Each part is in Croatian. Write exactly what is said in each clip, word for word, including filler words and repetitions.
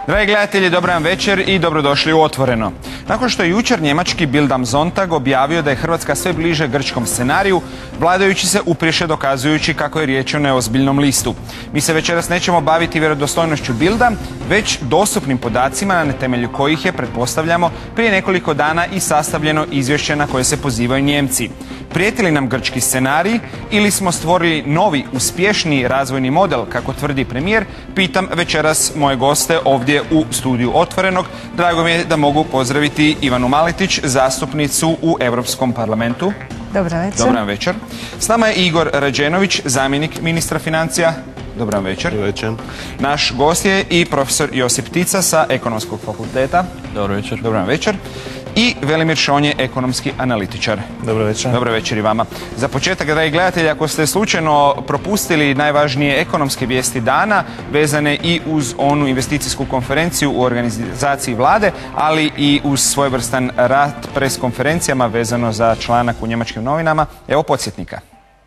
Dragi gledatelji, dobar vam večer i dobrodošli u Otvoreno. Nakon što je jučer njemački Bild am Sonntag objavio da je Hrvatska sve bliže grčkom scenariju, vladajući se upriješe dokazujući kako je riječ o neozbiljnom listu. Mi se večeras nećemo baviti vjerodostojnošću Bilda, već dostupnim podacima na temelju kojih je, pretpostavljamo, prije nekoliko dana i sastavljeno izvješće na koje se pozivaju Njemci. Prijeti li nam grčki scenarij ili smo stvorili novi, uspješniji razvojni model, kako tvrdi premijer, pitam večeras moje goste ovdje u studiju Otvorenog. Drago mi je da mogu pozdraviti Ivanu Maletić, zastupnicu u Europskom parlamentu. Dobar večer. Dobar večer. S nama je Igor Rađenović, zamjenik ministra financija. Dobar večer. Dobar večer. Naš gost je i profesor Josip Tica sa Ekonomskog fakulteta. Dobar večer. Dobar večer. I Velimir Šonje, ekonomski analitičar. Dobro večer. Dobro večer i vama. Za početak, dragi gledatelji, ako ste slučajno propustili najvažnije ekonomske vijesti dana, vezane i uz onu investicijsku konferenciju u organizaciji vlade, ali i uz svojevrstan rat pres konferencijama vezano za članak u njemačkim novinama, evo podsjetnika.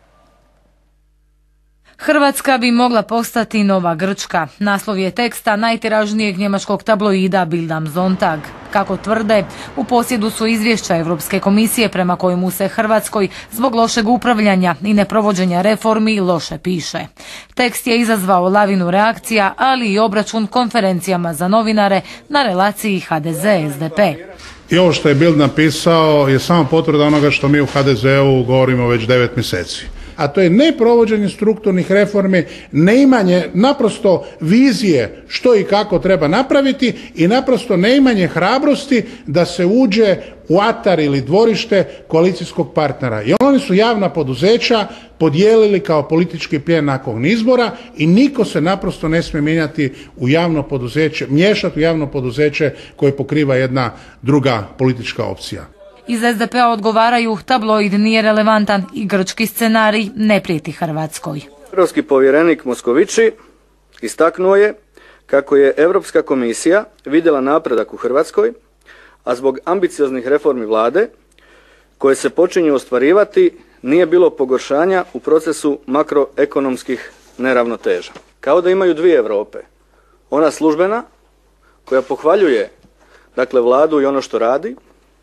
Hrvatska bi mogla postati nova Grčka. Naslov je teksta najtiražnijeg njemačkog tabloida Bild am Sonntag. Kako tvrde, u posjedu su izvješća Europske komisije prema kojemu se Hrvatskoj zbog lošeg upravljanja i neprovođenja reformi loše piše. Tekst je izazvao lavinu reakcija, ali i obračun konferencijama za novinare na relaciji H D Z S D P. I ovo što je Bild napisao je samo potvrda onoga što mi u H D Z U govorimo već devet mjeseci. A to je neprovođenje strukturnih reformi, neimanje naprosto vizije što i kako treba napraviti i naprosto neimanje hrabrosti da se uđe u atar ili dvorište koalicijskog partnera. Jer oni su javna poduzeća podijelili kao politički plijen nakon izbora i niko se naprosto ne smije mijenjati u javno poduzeće, miješati u javno poduzeće koje pokriva jedna druga politička opcija. Iz S D P-a odgovaraju, tabloid nije relevantan i grčki scenarij ne prijeti Hrvatskoj. Europski povjerenik Moskovići istaknuo je kako je Europska komisija vidjela napredak u Hrvatskoj, a zbog ambicioznih reformi vlade koje se počinju ostvarivati nije bilo pogoršanja u procesu makroekonomskih neravnoteža. Kao da imaju dvije Europe. Ona službena koja pohvaljuje dakle vladu i ono što radi,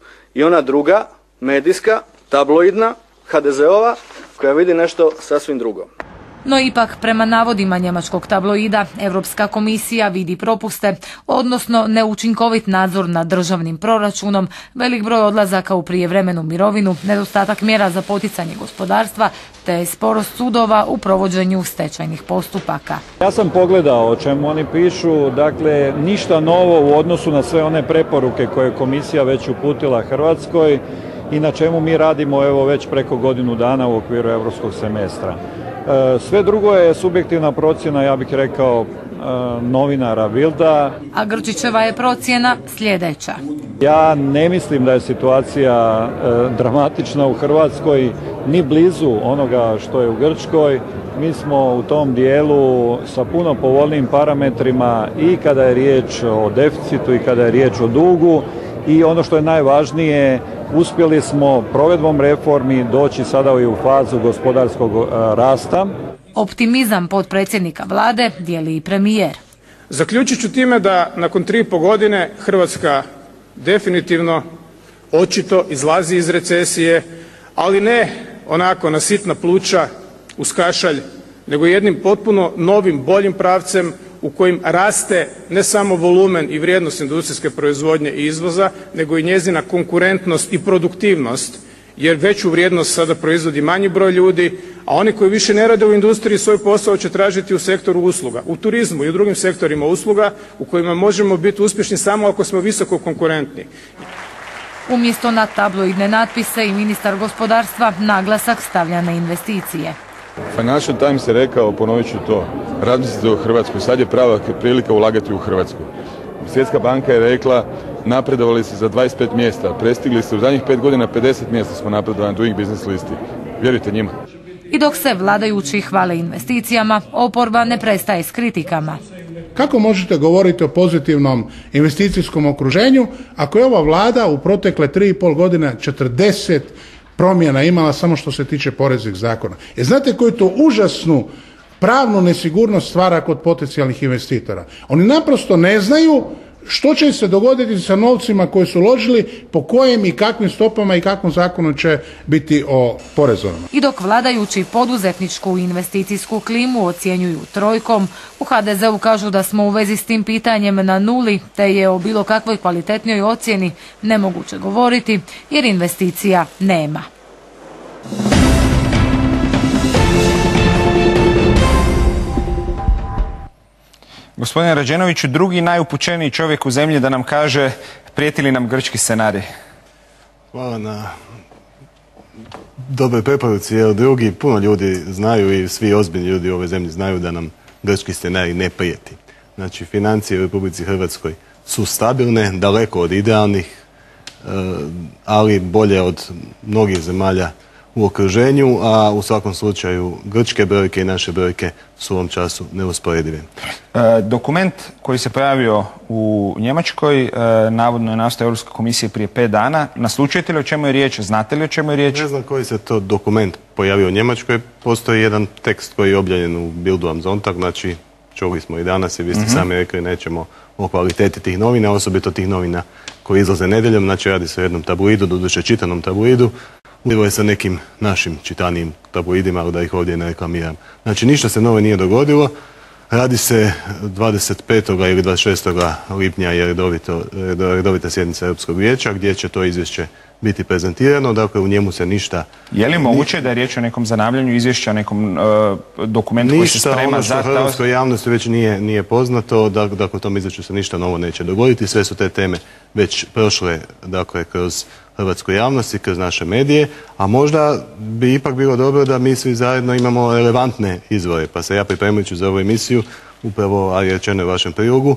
i ona druga, medijska, tabloidna, H D Z ova, koja vidi nešto sasvim drugo. No ipak, prema navodima njemačkog tabloida, Europska komisija vidi propuste, odnosno neučinkovit nadzor nad državnim proračunom, velik broj odlazaka u prijevremenu mirovinu, nedostatak mjera za poticanje gospodarstva, te sporost sudova u provođenju stečajnih postupaka. Ja sam pogledao o čemu oni pišu, dakle ništa novo u odnosu na sve one preporuke koje je komisija već uputila Hrvatskoj i na čemu mi radimo evo već preko godinu dana u okviru europskog semestra. Sve drugo je subjektivna procjena, ja bih rekao, novinara Bilda. A Grčićeva je procjena sljedeća. Ja ne mislim da je situacija dramatična u Hrvatskoj, ni blizu onoga što je u Grčkoj. Mi smo u tom dijelu sa puno povoljnijim parametrima i kada je riječ o deficitu i kada je riječ o dugu. I ono što je najvažnije, uspjeli smo provedbom reformi doći sada i u fazu gospodarskog rasta. Optimizam potpredsjednika vlade dijeli i premijer. Zaključit ću time da nakon tri i pol godine Hrvatska definitivno očito izlazi iz recesije, ali ne onako na sitna pluća uz kašalj, nego jednim potpuno novim, boljim pravcem u kojim raste ne samo volumen i vrijednost industrijske proizvodnje i izvoza, nego i njezina konkurentnost i produktivnost, jer veću vrijednost sada proizvodi manji broj ljudi, a oni koji više ne rade u industriji svoj posao će tražiti u sektoru usluga, u turizmu i u drugim sektorima usluga u kojima možemo biti uspješni samo ako smo visoko konkurentni. Umjesto na tabloidne natpise i ministar gospodarstva naglasak stavlja na investicije. Financial Times je rekao, ponovit ću to, razmislite o Hrvatskoj, sad je prava prilika ulagati u Hrvatsku. Svjetska banka je rekla, napredovali ste za dvadeset pet mjesta, prestigli ste u zadnjih pet godina pedeset mjesta smo napredovali na Doing Business listi. Vjerujte njima. I dok se vladajući hvale investicijama, oporba ne prestaje s kritikama. Kako možete govoriti o pozitivnom investicijskom okruženju ako je ova vlada u protekle tri i pol godine četrdeset promjena imala samo što se tiče poreznih zakona? Jer znate koju to užasnu pravnu nesigurnost stvara kod potencijalnih investitora. Oni naprosto ne znaju što će se dogoditi sa novcima koje su uložili, po kojem i kakvim stopama i kakvom zakonu će biti oporezovano. I dok vladajući poduzetničku i investicijsku klimu ocjenjuju trojkom, u ha de ze u kažu da smo u vezi s tim pitanjem na nuli, te je o bilo kakvoj kvalitetnijoj ocjeni nemoguće govoriti jer investicija nema. Gospodine Rađenoviću, drugi najupućeniji čovjek u zemlji da nam kaže prijeti li nam grčki scenarij. Hvala na dobroj preporuci, jer drugi puno ljudi znaju i svi ozbiljni ljudi u ovoj zemlji znaju da nam grčki scenarij ne prijeti. Znači, financije u Republici Hrvatskoj su stabilne, daleko od idealnih, ali bolje od mnogih zemalja u okruženju, a u svakom slučaju grčke brojke i naše brojke su u ovom času neusporedive. E, dokument koji se pojavio u Njemačkoj, e, navodno je nastao Europske komisije prije pet dana. Naslučujete li o čemu je riječ? Znate li o čemu je riječ? Ne znam koji se to dokument pojavio u Njemačkoj. Postoji jedan tekst koji je objavljen u Bildu am Sonntag, znači čuli smo i danas i vi ste mm-hmm. sami rekli nećemo o kvaliteti tih novina, osobito tih novina koji izlaze nedjeljom, znači radi se o jednom tabloidu, doduše čitanom tabloidu. Udivo je sa nekim našim čitanijim tabloidima, ali da ih ovdje ne reklamiram. Znači ništa se novo nije dogodilo. Radi se dvadeset petog ili dvadeset šestog lipnja je redovito, redovita sjednica Europskog vijeća gdje će to izvješće biti prezentirano. Dakle, u njemu se ništa... Je li moguće da je riječ o nekom zanavljanju izvješća, nekom uh, dokumentu koji se sprema ono za... Ništa, ono što hrvatskoj javnosti već nije, nije poznato, da, dakle, u tom izvješću se ništa novo neće dogoditi. Sve su te teme već prošle, dakle, kroz hrvatskoj javnosti, kroz naše medije, a možda bi ipak bilo dobro da mi svi zajedno imamo relevantne izvore, pa se ja pripremajući za ovu emisiju, upravo, a je rečeno u vašem prilogu,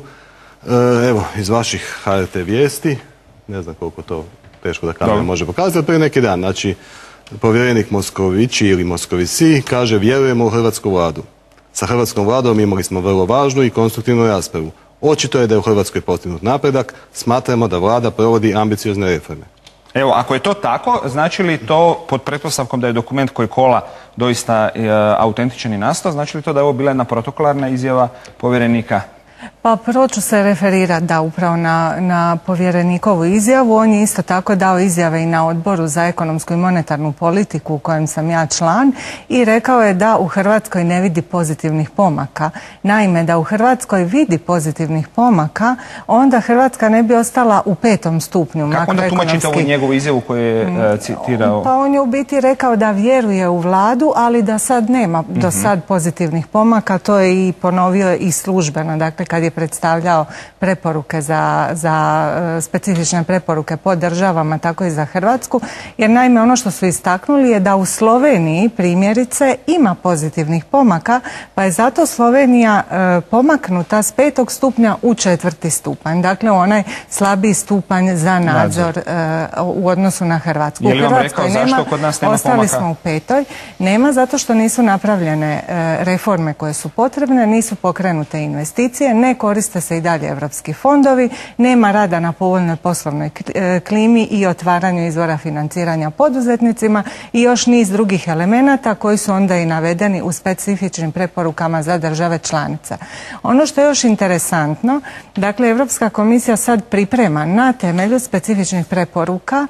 evo, iz vaših ha er te vijesti, ne znam koliko to teško da kamera može pokazati, prije neki dan, znači, povjerenik Moskovići ili Moskovisi kaže vjerujemo u hrvatsku vladu. Sa hrvatskom vladom imali smo vrlo važnu i konstruktivnu raspravu. Očito je da je u Hrvatskoj postignut napredak, smatramo da vlada provodi ambiciozne reforme. Evo, ako je to tako, znači li to pod pretpostavkom da je dokument koji kola doista e, autentičan i nastao, znači li to da je ovo bila jedna protokolarna izjava povjerenika? Pa prvo ću se referirati da upravo na, na povjerenikovu izjavu. On je isto tako dao izjave i na Odboru za ekonomsku i monetarnu politiku u kojem sam ja član i rekao je da u Hrvatskoj ne vidi pozitivnih pomaka. Naime, da u Hrvatskoj vidi pozitivnih pomaka, onda Hrvatska ne bi ostala u petom stupnju. Kako onda tumačite ovu njegovu izjavu koju je uh, citirao? Pa on je u biti rekao da vjeruje u vladu, ali da sad nema do sad pozitivnih pomaka. To je i ponovio i službeno, dakle kad je predstavljao preporuke za, za uh, specifične preporuke po državama, tako i za Hrvatsku, jer naime ono što su istaknuli je da u Sloveniji primjerice ima pozitivnih pomaka, pa je zato Slovenija uh, pomaknuta s petog stupnja u četvrti stupanj, dakle onaj slabiji stupanj za nadzor uh, u odnosu na Hrvatsku. Je li vam rekao zašto kod nas nema ostali pomaka? Smo u petoj. Nema zato što nisu napravljene uh, reforme koje su potrebne, nisu pokrenute investicije, ne koriste se i dalje evropski fondovi, nema rada na povoljnoj poslovnoj klimi i otvaranju izvora financiranja poduzetnicima i još niz drugih elemenata koji su onda i navedeni u specifičnim preporukama za države članice. Ono što je još interesantno, dakle Europska komisija sad priprema na temelju specifičnih preporuka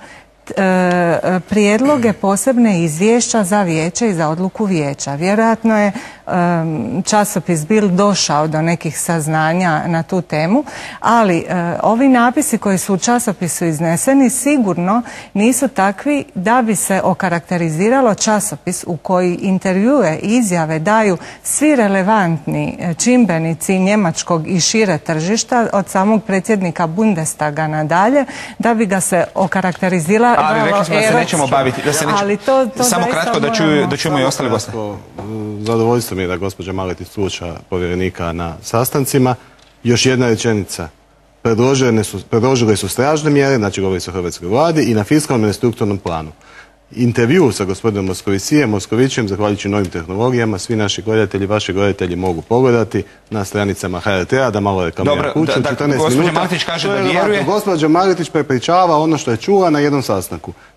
E, prijedloge posebne izvješća za vijeće i za odluku vijeća. Vjerojatno je e, časopis Bild došao do nekih saznanja na tu temu, ali e, ovi napisi koji su u časopisu izneseni sigurno nisu takvi da bi se okarakteriziralo časopis u koji intervjue i izjave daju svi relevantni čimbenici njemačkog i šire tržišta od samog predsjednika Bundestaga nadalje, da bi ga se okarakteriziralo. Ali rekli smo da se nećemo baviti, da se nećemo... Ali to, to samo kratko da, čuju, da čujemo i ostale goste. Zadovoljstvo mi je da gospođa Maletić sluša povjerenika na sastancima. Još jedna rečenica. Predložene su, predložile su stražne mjere, znači govori se o hrvatskoj vladi, i na fiskalnom i strukturnom planu. Intervju sa gospodinom Moskovicijem, Moskovićem, zahvaljujući novim tehnologijama, svi naši gledatelji, vaši gledatelji mogu pogledati na stranicama ha er te-a, da malo reklamira kuću. Dobro, da, da, gospođa Maletić kaže da vjeruje. Gospođa Maletić prepričava ono što je čula na jednom sastanku.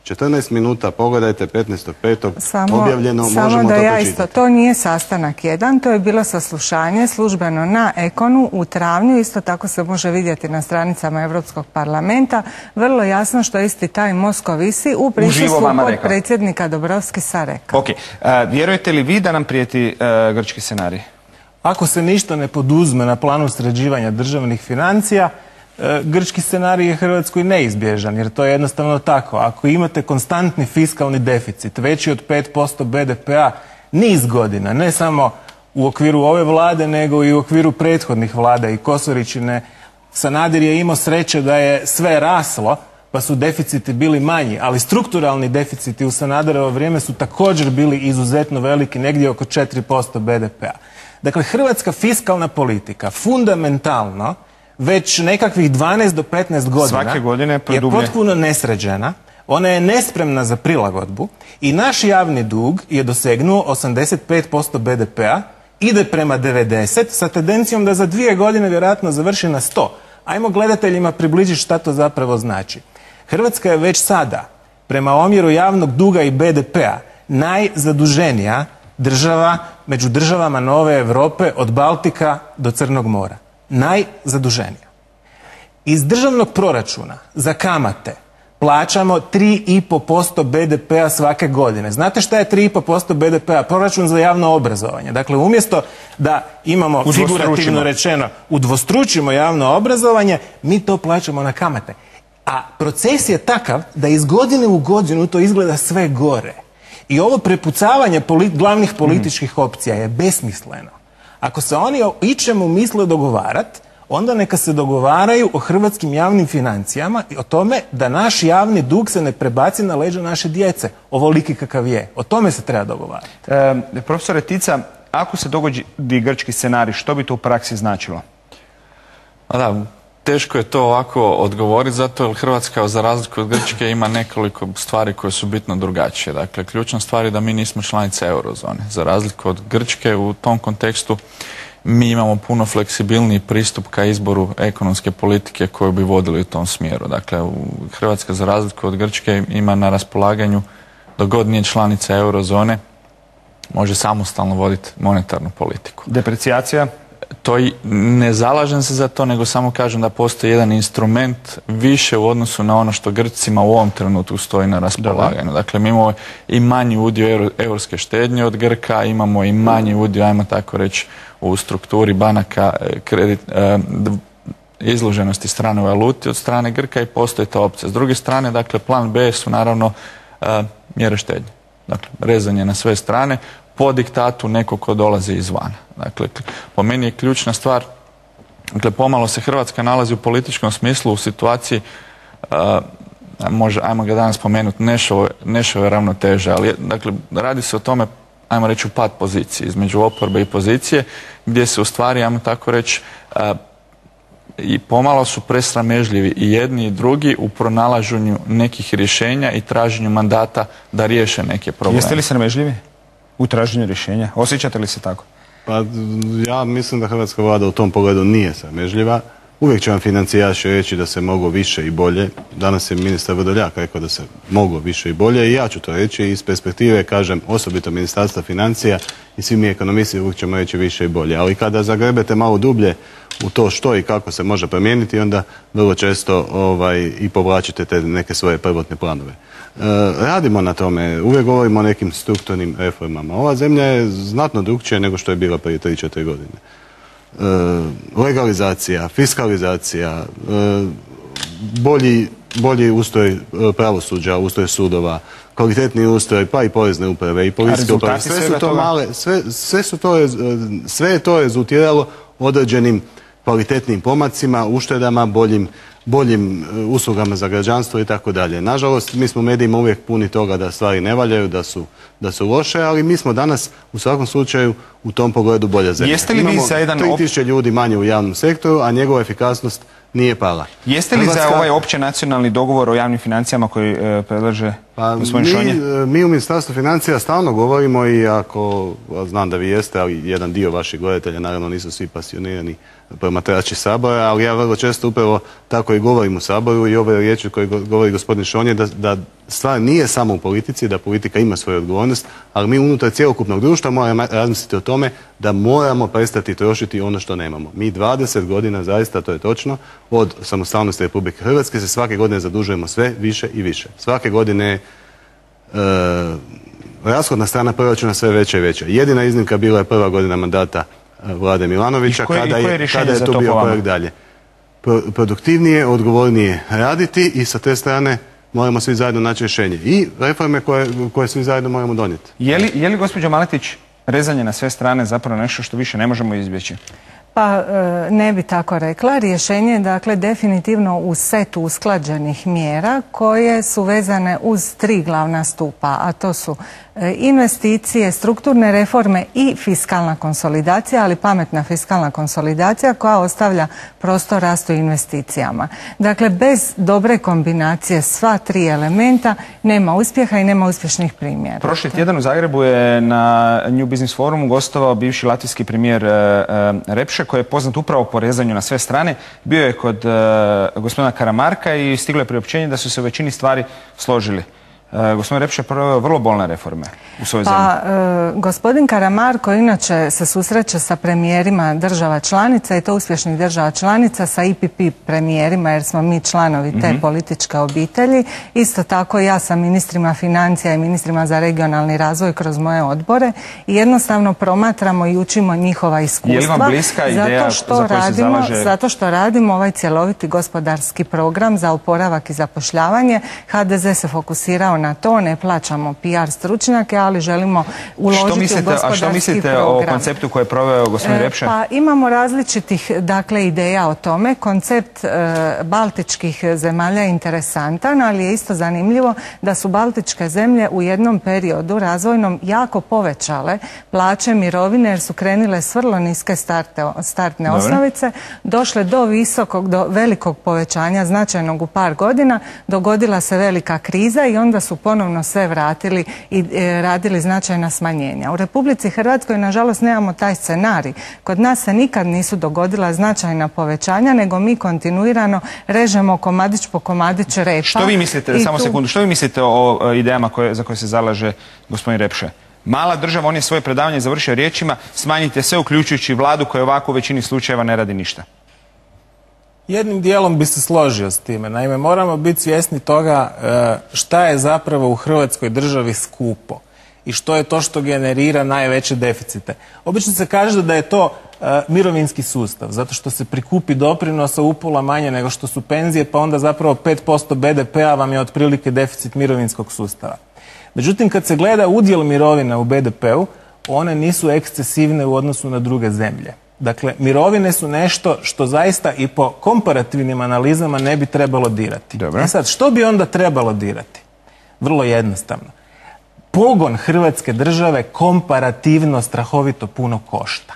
četrnaest minuta, pogledajte, petnaestog petog objavljeno, možemo to Samo da ja pročitati. isto, to nije sastanak jedan, to je bilo saslušanje službeno na Ekonu u travnju, isto tako se može vidjeti na stranicama Europskog parlamenta, vrlo jasno što isti taj Moscovici u prisustvu potpredsjednika Dombrovskisa rekao. Ok, vjerujete li vi da nam prijeti grčki scenarij? Ako se ništa ne poduzme na planu sređivanja državnih financija, grčki scenarij je Hrvatskoj neizbježan, jer to je jednostavno tako. Ako imate konstantni fiskalni deficit, veći od pet posto be de pe a, niz godina, ne samo u okviru ove vlade, nego i u okviru prethodnih vlada i Kosoričine, Sanader je imao sreće da je sve raslo, pa su deficiti bili manji, ali strukturalni deficiti u Sanaderovo vrijeme su također bili izuzetno veliki, negdje oko četiri posto be de pe a. Dakle, hrvatska fiskalna politika fundamentalno već nekakvih dvanaest do petnaest godina je potpuno nesređena, ona je nespremna za prilagodbu i naš javni dug je dosegnuo osamdeset pet posto be de pe a, ide prema devedeset sa tendencijom da za dvije godine vjerojatno završi na sto. Ajmo gledateljima približiti šta to zapravo znači. Hrvatska je već sada prema omjeru javnog duga i be de pe a najzaduženija država među državama nove Europe od Baltika do Crnog mora. Najzaduženija. Iz državnog proračuna za kamate plaćamo tri i po posto be de pe a svake godine. Znate šta je tri i po posto be de pe a? Proračun za javno obrazovanje. Dakle, umjesto da imamo figurativno rečeno udvostručimo javno obrazovanje, mi to plaćamo na kamate. A proces je takav da iz godine u godinu to izgleda sve gore. I ovo prepucavanje polit, glavnih političkih opcija je besmisleno. Ako se oni o ičemu misle dogovarati, onda neka se dogovaraju o hrvatskim javnim financijama i o tome da naš javni dug se ne prebaci na leđa naše djece, ovoliki kakav je. O tome se treba dogovarati. E, profesore Tica, ako se dogodi grčki scenarij, što bi to u praksi značilo? Da, teško je to ovako odgovoriti, zato jer Hrvatska za razliku od Grčke ima nekoliko stvari koje su bitno drugačije. Dakle, ključna stvar je da mi nismo članice eurozone. Za razliku od Grčke u tom kontekstu mi imamo puno fleksibilniji pristup ka izboru ekonomske politike koju bi vodili u tom smjeru. Dakle, Hrvatska za razliku od Grčke ima na raspolaganju, dok god nije članica eurozone, može samostalno voditi monetarnu politiku. Deprecijacija? To i ne zalažem se za to, nego samo kažem da postoji jedan instrument više u odnosu na ono što Grcima u ovom trenutku stoji na raspolaganju. Dakle, mi imamo i manji udio eurske štednje od Grka, imamo i manji udio, ajmo tako reći, u strukturi banaka kredit, eh, izloženosti strane valuti od strane Grka i postoji ta opcija. S druge strane, dakle, plan B su naravno eh, mjere štednje. Dakle, rezanje na sve strane po diktatu nekog ko dolazi izvana. Dakle, po meni je ključna stvar, dakle, pomalo se Hrvatska nalazi u političkom smislu u situaciji, uh, može, ajmo ga danas spomenuti, nešove, nešove ravnoteže, ali dakle, radi se o tome, ajmo reći, u pad poziciji između oporbe i pozicije, gdje se u stvari, ajmo tako reći, uh, i pomalo su presramežljivi i jedni i drugi u pronalaženju nekih rješenja i traženju mandata da riješe neke probleme. Jeste li sramežljivi u traženju rješenja? Osjećate li se tako? Pa ja mislim da hrvatska vlada u tom pogledu nije sramežljiva. Uvijek će vam financijaši reći da se moglo više i bolje. Danas je ministar Vrdoljak rekao da se moglo više i bolje i ja ću to reći. Iz perspektive, kažem, osobito Ministarstva financija i svi mi ekonomisti uvijek ćemo reći više i bolje. Ali kada zagrebete malo dublje u to što i kako se može promijeniti, onda vrlo često ovaj, i povlačite te neke svoje prvotne planove. E, radimo na tome, uvijek govorimo o nekim strukturnim reformama. Ova zemlja je znatno drukčija nego što je bila prije tri četiri godine. E, legalizacija, fiskalizacija, e, bolji, bolji ustroj pravosuđa, ustroj sudova, kvalitetni ustroj, pa i porezne uprave i policijske uprave. Sve su to male, sve, sve su to, sve je to rezultiralo određenim kvalitetnim pomacima, uštedama, boljim, boljim uslugama za građanstvo i tako dalje. Nažalost, mi smo medijima uvijek puni toga da stvari ne valjaju, da su, da su loše, ali mi smo danas u svakom slučaju u tom pogledu bolja zemlja. Jeste li vi za jedan tri tisuće ljudi manje u javnom sektoru, a njegova efikasnost nije pala. Jeste li Hrvatska... za ovaj opće nacionalni dogovor o javnim financijama koji e, predlaže Pa mi, mi u Ministarstvu financija stalno govorimo i ako, znam da vi jeste, ali jedan dio vaših gledatelja, naravno nisu svi pasionirani promatrači Sabora, ali ja vrlo često upravo tako i govorim u Saboru i ove riječi koje govori gospodin Šonje da, da stvar nije samo u politici, da politika ima svoju odgovornost, ali mi unutar cjelokupnog društva moramo razmisliti o tome da moramo prestati trošiti ono što nemamo. Mi dvadeset godina, zaista to je točno, od samostalnosti Republike Hrvatske se svake godine zadužujemo sve više i više. Svake godine e, rashodna strana proračuna sve veća i veća. Jedina iznimka bila je prva godina mandata Vlade Milanovića koje, kada je, kada je to bio korak dalje. Pro, produktivnije, odgovornije raditi i sa te strane moramo svi zajedno naći rješenje. I reforme koje, koje svi zajedno moramo donijeti. Je li, je li gospođo Maletić rezanje na sve strane zapravo nešto što više ne možemo izbjeći? Pa ne bi tako rekla. Rješenje je dakle definitivno u setu usklađenih mjera koje su vezane uz tri glavna stupa, a to su investicije, strukturne reforme i fiskalna konsolidacija, ali pametna fiskalna konsolidacija koja ostavlja prostor rastu investicijama. Dakle, bez dobre kombinacije sva tri elementa nema uspjeha i nema uspješnih primjera. Prošli tjedan u Zagrebu je na New Business Forumu gostovao bivši latvijski premijer Repše, koji je poznat upravo po rezanju na sve strane. Bio je kod gospodina Karamarka i stiglo je priopćenje da su se u većini stvari složili. Uh, gospodin Repše je proveo vrlo bolne reforme u svojoj zemlji. Pa, uh, gospodin Karamarko inače se susreće sa premijerima država članica i to uspješnih država članica, sa I P P premijerima jer smo mi članovi te mm-hmm. političke obitelji. Isto tako ja sa ministrima financija i ministrima za regionalni razvoj kroz moje odbore i jednostavno promatramo i učimo njihova iskustva. Je li vam bliska ideja zato što za koju se radimo, zalaže? Zato što radimo ovaj cjeloviti gospodarski program za oporavak i zapošljavanje. H D Z se fokusirao na to, ne plaćamo P R stručnjake, ali želimo uložiti u gospodarski program. A što mislite o konceptu koji je proveo gospodin Repše? Pa imamo različitih dakle ideja o tome. Koncept e, baltičkih zemalja je interesantan, ali je isto zanimljivo da su baltičke zemlje u jednom periodu razvojnom jako povećale plaće, mirovine jer su krenile s vrlo niske starte, startne Dobre. osnovice, došle do visokog, do velikog povećanja značajnog u par godina, dogodila se velika kriza i onda su ponovno sve vratili i e, radili značajna smanjenja. U Republici Hrvatskoj nažalost nemamo taj scenarij. Kod nas se nikad nisu dogodila značajna povećanja, nego mi kontinuirano režemo komadić po komadić repa. Što vi mislite, samo tu... sekundu, što vi mislite o, o idejama koje, za koje se zalaže gospodin Repše? Mala država, on je svoje predavanje završio riječima: smanjite sve uključujući vladu koja ovako u većini slučajeva ne radi ništa. Jednim dijelom bi se složio s time. Naime, moramo biti svjesni toga šta je zapravo u Hrvatskoj državi skupo i što je to što generira najveće deficite. Obično se kaže da je to uh, mirovinski sustav, zato što se prikupi doprinosa upola manje nego što su penzije, pa onda zapravo pet posto B D P-a vam je otprilike deficit mirovinskog sustava. Međutim, kad se gleda udjel mirovina u B D P-u, one nisu ekscesivne u odnosu na druge zemlje. Dakle, mirovine su nešto što zaista i po komparativnim analizama ne bi trebalo dirati. Dobro. E sad, što bi onda trebalo dirati? Vrlo jednostavno. Pogon Hrvatske države komparativno strahovito puno košta.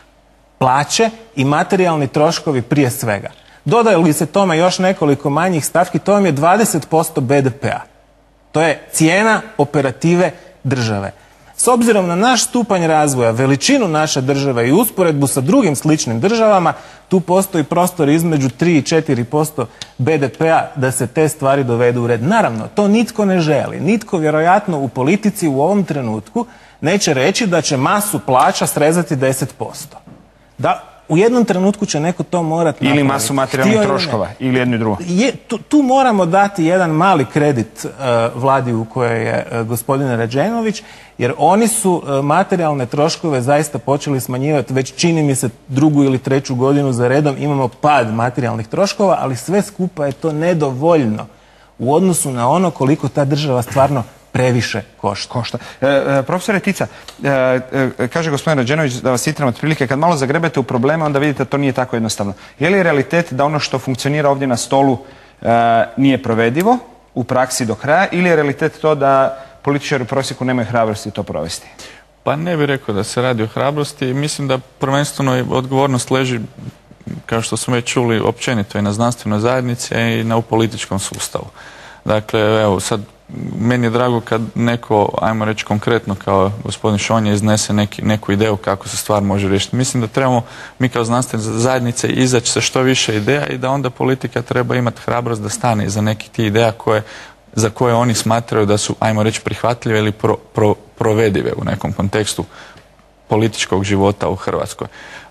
Plaće i materijalni troškovi prije svega. Dodaju li se tome još nekoliko manjih stavki, to vam je dvadeset posto B D P-a. To je cijena operative države. S obzirom na naš stupanj razvoja, veličinu naše države i usporedbu sa drugim sličnim državama, tu postoji prostor između tri i četiri posto B D P-a da se te stvari dovedu u red. Naravno, to nitko ne želi. Nitko vjerojatno u politici u ovom trenutku neće reći da će masu plaća srezati deset posto. Da, u jednom trenutku će neko to morati napraviti. Ili masu materijalnih troškova, ili jedno i drugo. Je, tu, tu moramo dati jedan mali kredit uh, vladi u kojoj je uh, gospodin Rađenović, jer oni su uh, materijalne troškove zaista počeli smanjivati već čini mi se drugu ili treću godinu za redom. Imamo pad materijalnih troškova, ali sve skupa je to nedovoljno u odnosu na ono koliko ta država stvarno previše košta. košta. E, e, profesore Tica, e, e, kaže gospodin Rađenović, da vas citiram otprilike, kad malo zagrebete u probleme, onda vidite da to nije tako jednostavno. Je li realitet da ono što funkcionira ovdje na stolu e, nije provedivo u praksi do kraja, ili je realitet to da političari u prosjeku nemaju hrabrosti to provesti? Pa ne bih rekao da se radi o hrabrosti. Mislim da prvenstveno odgovornost leži, kao što smo već čuli, općenito i na znanstvenoj zajednici i na u političkom sustavu. Dakle, evo sad, meni je drago kad neko, ajmo reći konkretno kao gospodin Šonje, iznese neki, neku ideju kako se stvar može riješiti. Mislim da trebamo mi kao znanstvene zajednice izaći sa što više ideja i da onda politika treba imati hrabrost da stane iza nekih tih ideja koje, za koje oni smatraju da su, ajmo reći, prihvatljive ili pro, pro, provedive u nekom kontekstu političkog života u Hrvatskoj.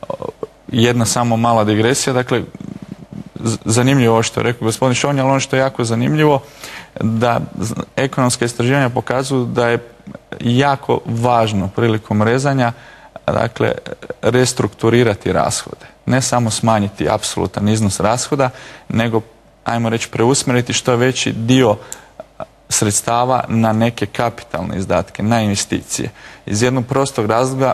Jedna samo mala digresija, dakle, zanimljivo ovo što je rekao gospodin Šonja, ali ono što je jako zanimljivo da ekonomske istraživanja pokazuju da je jako važno prilikom rezanja, dakle, restrukturirati rashode. Ne samo smanjiti apsolutan iznos rashoda, nego, ajmo reći, preusmjeriti što je veći dio sredstava na neke kapitalne izdatke, na investicije. Iz jednog prostog razloga,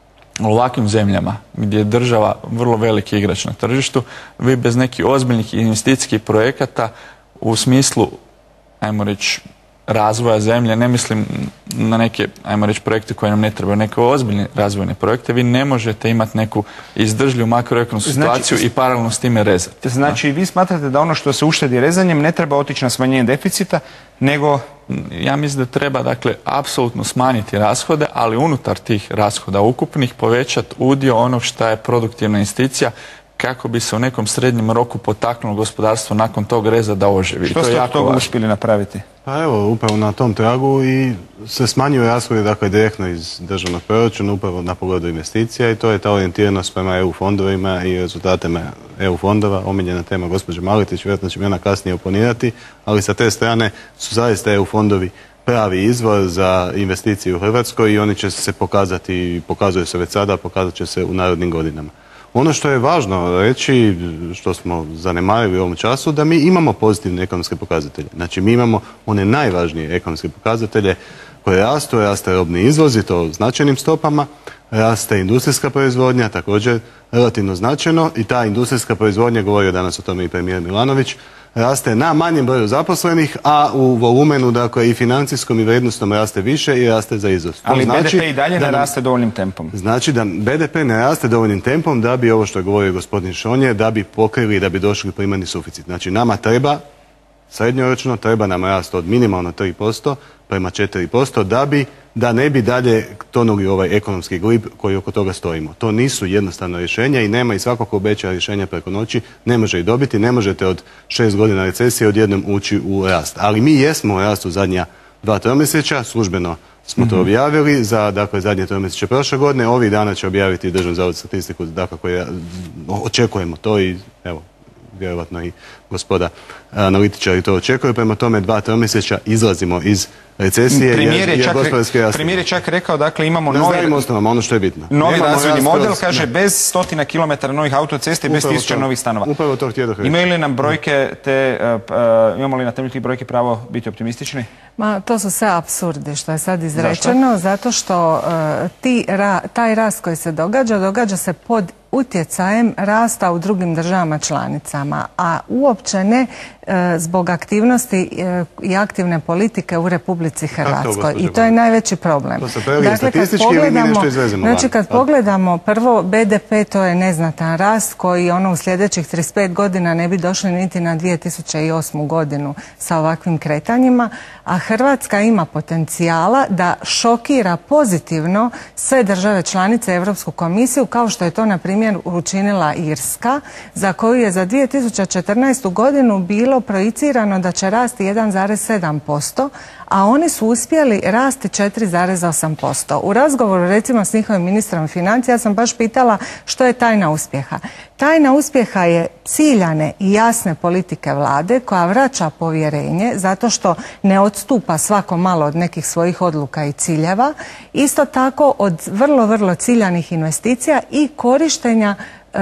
u ovakvim zemljama gdje je država vrlo veliki igrač na tržištu, vi bez nekih ozbiljnih investicijskih projekata u smislu, ajmo reći, razvoja zemlje, ne mislim na neke, ajmo reći, projekte koje nam ne trebaju, neke ozbiljne razvojne projekte, vi ne možete imati neku izdržljivu makroekonomsku situaciju i paralelno s time rezati. Znači, vi smatrate da ono što se uštedi rezanjem ne treba otići na smanjenje deficita, nego... Ja mislim da treba, dakle, apsolutno smanjiti rashode, ali unutar tih rashoda ukupnih povećati udio onog što je produktivna investicija kako bi se u nekom srednjem roku potaknulo gospodarstvo nakon tog reza da oživi. Što ste od toga uspjeli napraviti? Pa evo, upravo na tom tragu i se smanjuju rashodi, dakle, direktno iz državnog proračuna, upravo na pogledu investicija i to je ta orijentiranost prema E U fondovima i rezultatima E U fondova. Omiljena tema gospođe Maletić, vjerojatno će mi ona kasnije oponirati, ali sa te strane su zaista E U fondovi pravi izvor za investicije u Hrvatskoj i oni će se pokazati, pokazuju se već sada, pokazat će se u narednim godinama. Ono što je važno reći, što smo zanemarili u ovom času, da mi imamo pozitivne ekonomske pokazatelje. Znači, mi imamo one najvažnije ekonomske pokazatelje koje rastu, raste robni izvoz i to značajnim stopama, raste industrijska proizvodnja, također relativno značajno i ta industrijska proizvodnja, govorio danas o tome i premijer Milanović, raste na manjem broju zaposlenih, a u volumenu, dakle, i financijskom i vrijednosnom raste više i raste za izvoz. Ali znači B D P i dalje ne raste dovoljnim tempom. Znači da B D P ne raste dovoljnim tempom da bi, ovo što je govorio gospodin Šonje, da bi pokrili i da bi došli u primarni suficit. Znači nama treba, srednjoročno, treba nam rast od minimalno tri posto prema četiri posto da bi, da ne bi dalje tonuli ovaj ekonomski glib koji oko toga stojimo. To nisu jednostavna rješenja i nema i svako ko obeća rješenja preko noći ne može ih dobiti, ne možete od šest godina recesije odjednom ući u rast. Ali mi jesmo u rastu zadnja dva tromjesečja, službeno smo to objavili za, dakle, zadnje tromjesečje prošle godine, ovih dana će objaviti Državni zavod za statistiku, dakle, koje očekujemo to i evo, vjerojatno i gospoda analitičari to očekuju. Prema tome, dva tromjesečja izlazimo iz recesije. Premijer je, jer, čak, jer premijer je čak rekao, dakle, imamo novi, osnovama, ono što je bitno. Novi Nemamo razvojni model, kroz, kaže, ne. bez stotina kilometara novih autoceste i bez tisuća novih stanova. Upravo to htjedo reći. Imaju li nam brojke, te, uh, uh, imamo li na temelju tih brojke pravo biti optimistični? Ma, to su sve apsurdi što je sad izrečeno. Zašto? Zato što uh, ti, ra, taj rast koji se događa, događa se pod utjecajem rasta u drugim državama članicama, a uopće ne e, zbog aktivnosti e, i aktivne politike u Republici Hrvatskoj. I to je najveći problem. To se dakle, statistički ili mi nešto izvezemo van? Znači, kad pogledamo prvo B D P, to je neznatan rast koji ono u sljedećih trideset pet godina ne bi došli niti na dvije tisuće osmu godinu sa ovakvim kretanjima, a Hrvatska ima potencijala da šokira pozitivno sve države članice Europsku komisiju, kao što je to na primjer učinila Irska, za koju je za dvije tisuće četrnaestu godinu bilo projicirano da će rasti jedan zarez sedam posto, a oni su uspjeli rasti četiri zarez osam posto. U razgovoru recimo s njihovim ministrom financija sam baš pitala što je tajna uspjeha. Tajna uspjeha je ciljane i jasne politike vlade koja vraća povjerenje zato što ne odstupa svako malo od nekih svojih odluka i ciljeva. Isto tako od vrlo, vrlo ciljanih investicija i korištenja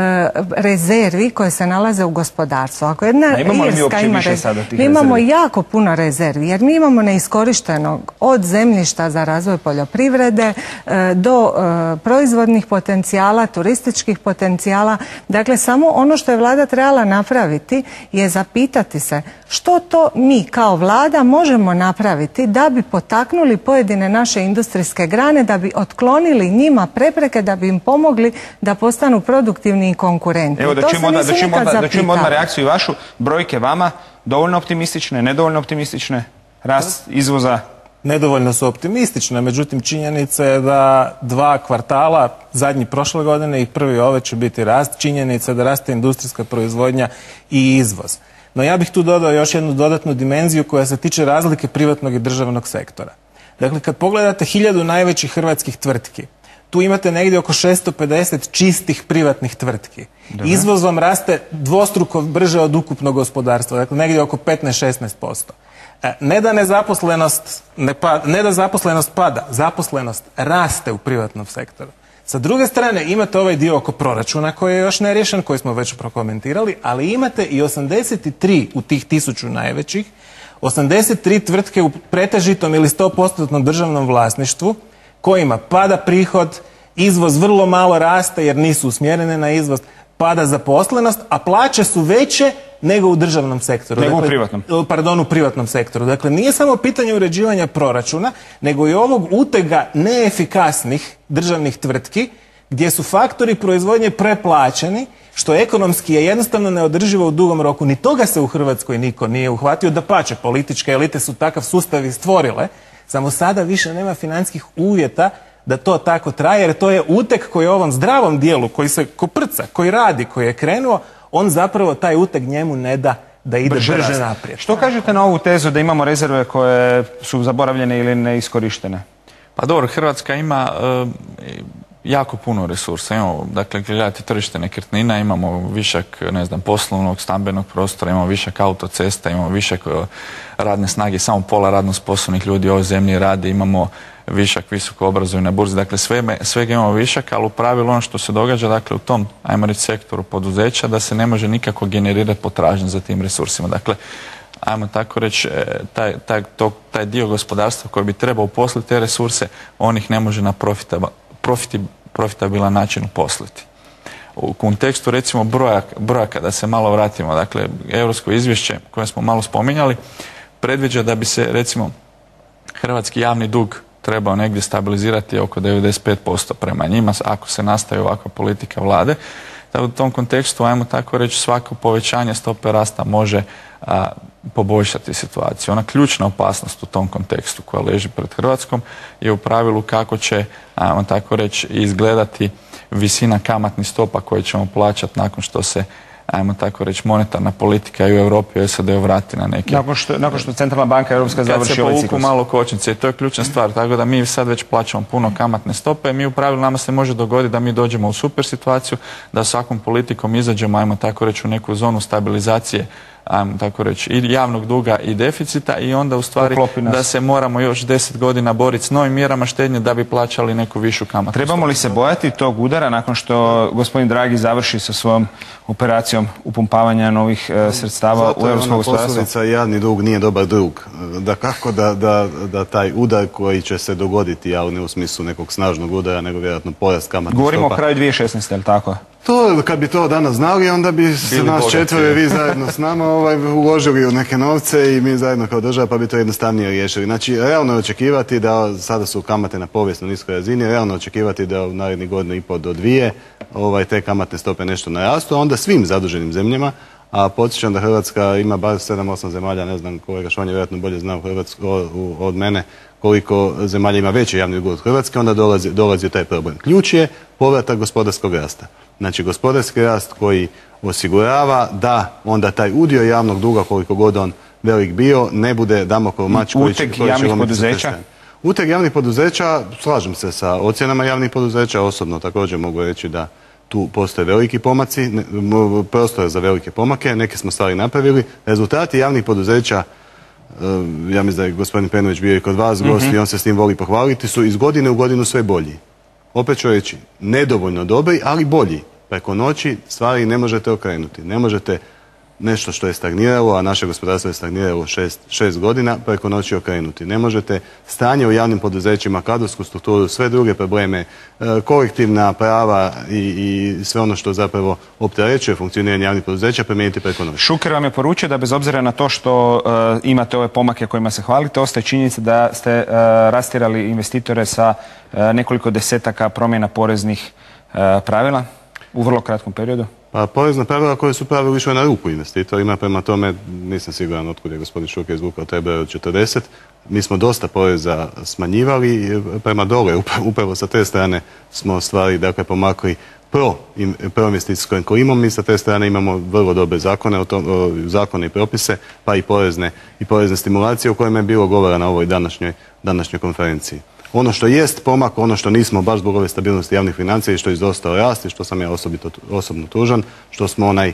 rezervi koje se nalaze u gospodarstvu. Ako jedna Irska ima rezervi, mi imamo jako puno rezervi, jer mi imamo neiskorištenog od zemljišta za razvoj poljoprivrede do proizvodnih potencijala, turističkih potencijala. Dakle, samo ono što je vlada trebala napraviti je zapitati se što to mi kao vlada možemo napraviti da bi potaknuli pojedine naše industrijske grane, da bi otklonili njima prepreke, da bi im pomogli da postanu produktivni ni konkurenti. Evo da To čujemo se odmah, nisu da čujemo nikad odmah, da čujemo odmah zapitali. reakciju vašu. Brojke vama dovoljno optimistične, nedovoljno optimistične? Rast izvoza? Nedovoljno su optimistične, međutim činjenica je da dva kvartala, zadnji prošle godine i prvi ove će biti rast. Činjenica je da raste industrijska proizvodnja i izvoz. No ja bih tu dodao još jednu dodatnu dimenziju koja se tiče razlike privatnog i državnog sektora. Dakle, kad pogledate hiljadu najvećih hrvatskih tvrtki, tu imate negdje oko šesto pedeset čistih privatnih tvrtki. Izvoz vam raste dvostruko brže od ukupnog gospodarstva, dakle negdje oko petnaest do šesnaest posto. Ne da nezaposlenost, ne, pa, ne da zaposlenost pada, zaposlenost raste u privatnom sektoru. Sa druge strane imate ovaj dio oko proračuna koji je još neriješen, koji smo već prokomentirali, ali imate i osamdeset tri u tih tisuću najvećih, osamdeset tri tvrtke u pretežitom ili sto posto državnom vlasništvu kojima pada prihod, izvoz vrlo malo raste jer nisu usmjerene na izvoz, pada zaposlenost, a plaće su veće nego u državnom sektoru. Nego dakle, u privatnom. Pardon, u privatnom sektoru. Dakle, nije samo pitanje uređivanja proračuna, nego i ovog utega neefikasnih državnih tvrtki gdje su faktori proizvodnje preplaćeni, što ekonomski je jednostavno neodrživo u dugom roku. Ni toga se u Hrvatskoj niko nije uhvatio, dapače, političke elite su takav sustav i stvorile, samo sada više nema financijskih uvjeta da to tako traje, jer to je uteg koji je ovom zdravom dijelu, koji se koprca, koji radi, koji je krenuo, on zapravo taj uteg njemu ne da da ide brže, brže naprijed. Što kažete na ovu tezu da imamo rezerve koje su zaboravljene ili neiskorištene? Pa dobro, Hrvatska ima uh, jako puno resursa. Imamo, dakle, gledajte tržište nekretnina, imamo višak, ne znam, poslovnog, stambenog prostora, imamo višak autocesta, imamo višak uh, radne snage, samo pola radno sposobnih ljudi u ovoj zemlji radi, imamo višak visoko obrazovni na burzi, dakle sve, svega imamo višak, ali u pravilu ono što se događa, dakle u tom, ajmo reći, sektoru poduzeća, da se ne može nikako generirati potražnje za tim resursima. Dakle, ajmo tako reći, taj, taj, to, taj dio gospodarstva koji bi trebao uposliti te resurse, on ih ne može na profitaba, profiti, profitabilan način uposliti. U kontekstu recimo brojaka, brojaka, da se malo vratimo, dakle, europsko izvješće koje smo malo spominjali, predviđa da bi se recimo hrvatski javni dug trebao negdje stabilizirati oko devedeset pet posto prema njima ako se nastavi ovakva politika vlade. Da u tom kontekstu, ajmo tako reći, svako povećanje stope rasta može a, poboljšati situaciju. Ona ključna opasnost u tom kontekstu koja leži pred Hrvatskom je u pravilu kako će, ajmo tako reći, izgledati visina kamatnih stopa koje ćemo plaćati nakon što se, ajmo tako reći, monetarna politika i u Europi i u S A D-u vrati na neki... Nakon što, nakon što Centralna banka Europska završi ovaj ciklus. Kad se povuku malo kočnice i to je ključna stvar, tako da mi sad već plaćamo puno kamatne stope, mi u pravilu nama se može dogoditi da mi dođemo u super situaciju, da svakom politikom izađemo, ajmo tako reći, u neku zonu stabilizacije, ajmo tako reći, i javnog duga i deficita i onda u stvari da se moramo još deset godina boriti s novim mjerama štednje da bi plaćali neku višu kamatnu. Trebamo li se bojati tog udara nakon što gospodin Draghi završi sa svojom operacijom upumpavanja novih e, sredstava u europsko gospodarstvo? Posljedica javni dug nije dobar drug. Da kako da, da, da taj udar koji će se dogoditi, ali ne u smislu nekog snažnog udara, nego vjerojatno porast kamatnih stopa. Govorimo o kraju dvije tisuće šesnaeste, je li tako? To, kad bi to danas znali, onda bi se nas četvore, vi zajedno s nama, ovaj, uložili u neke novce i mi zajedno kao država, pa bi to jednostavnije riješili. Znači, realno je očekivati da, sada su kamate na povijesno niskoj razini, realno je očekivati da u narednih godinu i pol do dvije ovaj, te kamatne stope nešto narastu, a onda svim zaduženim zemljama, a podsjećam da Hrvatska ima bar sedam osam zemalja, ne znam, kolega Švan je vjerojatno bolje zna u Hrvatsku od mene, koliko zemalja ima veći javni dug od Hrvatske, onda dolazi, dolazi taj problem. Ključ je povratak gospodarskog rasta. Znači gospodarski rast koji osigurava da onda taj udio javnog duga, koliko god on velik bio, ne bude Damoklov mač koji će... Uteg javnih poduzeća? Uteg javnih poduzeća, slažem se sa ocjenama javnih poduzeća, osobno također mogu reći da tu postoje veliki pomaci, prostor za velike pomake, neke smo stvari napravili. Rezultati javnih poduzeća, ja mislim da je gospodin Penović bio i kod vas gost mm-hmm. i on se s tim voli pohvaliti, su iz godine u godinu sve bolji. Opet ću reći, nedovoljno dobri, ali bolji. Preko noći stvari ne možete okrenuti. Ne možete nešto što je stagniralo, a naše gospodarstvo je stagniralo šest, šest godina, preko noći okrenuti. Ne možete stanje u javnim poduzećima, kadrovsku strukturu, sve druge probleme, kolektivna prava i, i sve ono što zapravo opterećuje funkcioniranje javnih poduzeća promijeniti preko noći. Šuker vam je poručio da bez obzira na to što uh, imate ove pomake kojima se hvalite, ostaje činjenica da ste uh, rastjerali investitore sa uh, nekoliko desetaka promjena poreznih uh, pravila. u vrlo kratkom periodu? Pa porezna pravila koje su pravili išle na ruku investitorima, prema tome nisam siguran otkud je gospodin Šuker izvukao taj broj od četrdeset. Mi smo dosta poreza smanjivali prema dole, upravo sa te strane smo stvari dakle pomakli pro, pro investicijskom klimom. Mi sa te strane imamo vrlo dobre zakone, o tom, o, zakone i propise, pa i porezne, i porezne stimulacije o kojima je bilo govora na ovoj današnjoj, današnjoj konferenciji. Ono što jest pomak, ono što nismo baš zbog ove stabilnosti javnih financija i što je izostao rast i što sam ja osobito, osobno tužan, što smo onaj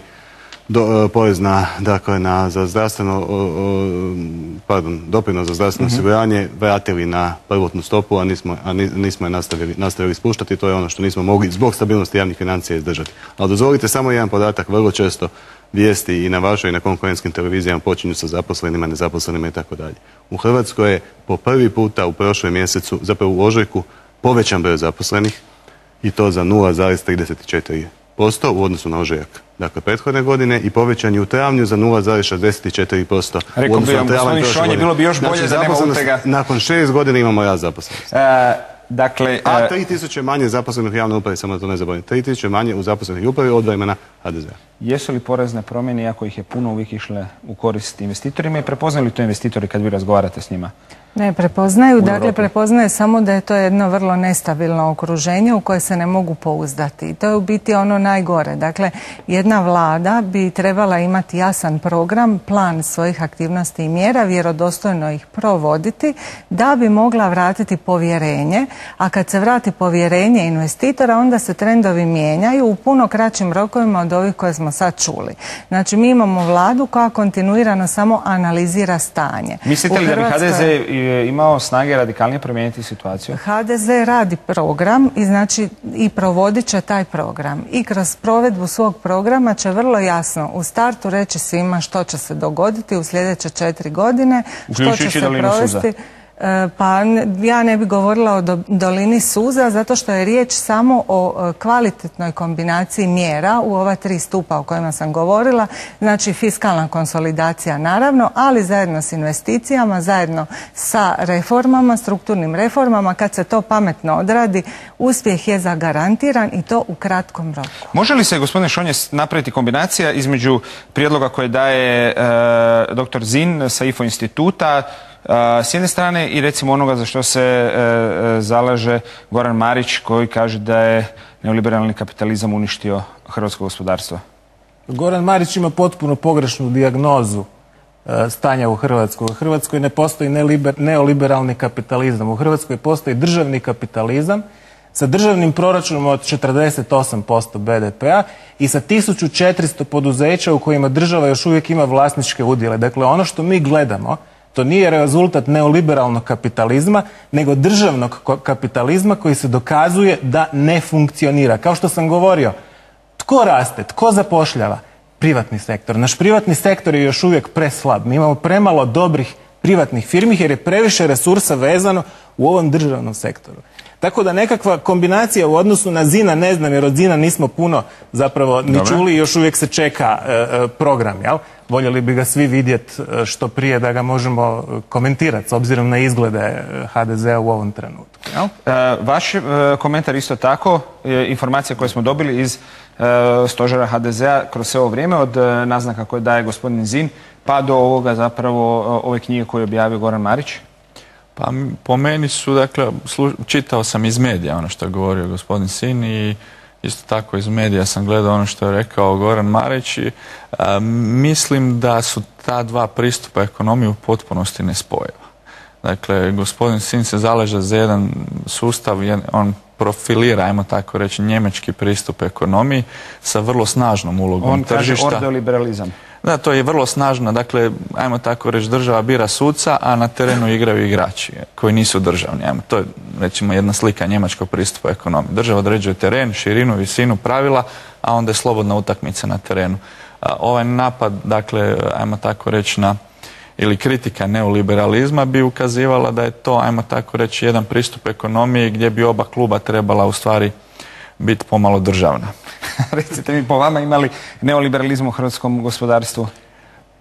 do, porez na, dakle, na, za zdravstveno, o, o, pardon, doprinos za zdravstveno Mhm. osiguranje vratili na prvotnu stopu, a nismo, a ni- nismo je nastavili, nastavili spuštati. To je ono što nismo mogli zbog stabilnosti javnih financija izdržati. Ali dozvolite samo jedan podatak, vrlo često vijesti i na vašoj i na konkurentskim televizijama počinju sa zaposlenima, nezaposlenima i tako dalje. U Hrvatskoj je po prvi puta u prošlom mjesecu, zapravo u ožujku, povećan broj zaposlenih i to za nula zarez trideset četiri posto u odnosu na ožujak, dakle prethodne godine, i povećan je u travnju za nula zarez šezdeset četiri posto u Rekao odnosu bi na vam travanj gospodin prošle Šonje, godine. bilo bi još bolje Znači, da nema zaposlenost- utega. Nakon šest godina imamo rast zaposlenosti. E, dakle, A e, tri tisuće manje zaposlenih u javnoj upravi, samo da to ne zaboravim. tri tisuće manje u zaposlenih u upravi od vremena ha de zea. jesu li porezne promjene, iako ih je puno, uvijek išle u korist investitorima i prepoznaju li to investitori kad vi razgovarate s njima? Ne prepoznaju, U dakle Europi. prepoznaju samo da je to jedno vrlo nestabilno okruženje u koje se ne mogu pouzdati. I to je u biti ono najgore. Dakle, jedna vlada bi trebala imati jasan program, plan svojih aktivnosti i mjera, vjerodostojno ih provoditi da bi mogla vratiti povjerenje, a kad se vrati povjerenje investitora, onda se trendovi mijenjaju u puno kraćim rokovima od ovih koje smo sad čuli. Znači, mi imamo vladu koja kontinuirano samo analizira stanje. Mislite U li da bi ha de Hrvatskoj- ze imao snage radikalnije promijeniti situaciju? ha de ze radi program i znači i provodit će taj program i kroz provedbu svog programa će vrlo jasno u startu reći svima što će se dogoditi u sljedeće četiri godine, što će Uključujući se dolinu suza. provesti. E, Pa n- ja ne bih govorila o do- dolini suza zato što je riječ samo o e, kvalitetnoj kombinaciji mjera u ova tri stupa o kojima sam govorila, znači fiskalna konsolidacija naravno, ali zajedno s investicijama, zajedno sa reformama, strukturnim reformama. Kad se to pametno odradi, uspjeh je zagarantiran i to u kratkom roku. Može li se, gospodine Šonje, napraviti kombinacija između prijedloga koje daje e, doktor Zin sa I F O instituta e, s jedne strane i recimo onoga za što se e, e, zalaže Goran Marić, koji kaže da je neoliberalni kapitalizam uništio hrvatsko gospodarstvo? Goran Marić ima potpuno pogrešnu dijagnozu e, stanja u Hrvatskoj. U Hrvatskoj ne postoji neliber- neoliberalni kapitalizam. U Hrvatskoj postoji državni kapitalizam sa državnim proračunom od četrdeset osam posto be de pe a i sa tisuću četiristo poduzeća u kojima država još uvijek ima vlasničke udjele. Dakle, ono što mi gledamo, to nije rezultat neoliberalnog kapitalizma, nego državnog ko- kapitalizma koji se dokazuje da ne funkcionira. Kao što sam govorio, tko raste, tko zapošljava? Privatni sektor. Naš privatni sektor je još uvijek preslab. Mi imamo premalo dobrih privatnih firmi jer je previše resursa vezano u ovom državnom sektoru. Tako da nekakva kombinacija u odnosu na Zina, ne znam, jer od Zina nismo puno zapravo ni Dobro. čuli i još uvijek se čeka e, e, program, jel? Voljeli bi ga svi vidjeti e, što prije da ga možemo e, komentirati s obzirom na izglede e, ha de zea u ovom trenutku, jel? E, vaš e, komentar isto tako, e, informacije koje smo dobili iz e, stožera ha de zea kroz sve ovo vrijeme, od e, naznaka koje daje gospodin Zin, pa do ovoga zapravo, e, ove knjige koju je objavio Goran Marić? Pa m- po meni su, dakle, slu- čitao sam iz medija ono što je govorio gospodin Sin i isto tako iz medija sam gledao ono što je rekao Goran Marić i a, mislim da su ta dva pristupa ekonomiji u potpunosti nespojiva. Dakle, gospodin Sin se zalaže za jedan sustav, jedan- on profilira, ajmo tako reći, njemački pristup ekonomiji sa vrlo snažnom ulogom On kaže tržišta. ordoliberalizam. Da, to je vrlo snažno, dakle, ajmo tako reći, država bira suca, a na terenu igraju igrači koji nisu državni. Ajmo, to je, recimo, jedna slika njemačkog pristupa ekonomiji. Država određuje teren, širinu, visinu, pravila, a onda je slobodna utakmica na terenu. A, ovaj napad, dakle, ajmo tako reći, na ili kritika neoliberalizma bi ukazivala da je to, ajmo tako reći, jedan pristup ekonomiji gdje bi oba kluba trebala u stvari biti pomalo državna. Recite mi, po vama imali neoliberalizam u hrvatskom gospodarstvu?